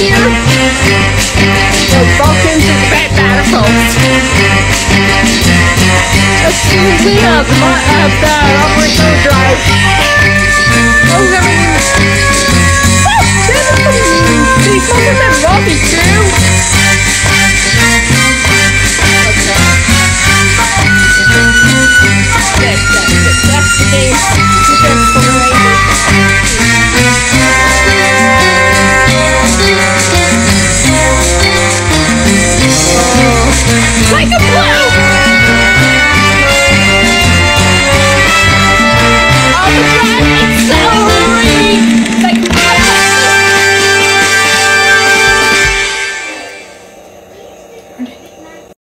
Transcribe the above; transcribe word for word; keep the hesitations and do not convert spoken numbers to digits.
here. The Vulcans are bad bad folks. As soon as we have the, have the Operation Drive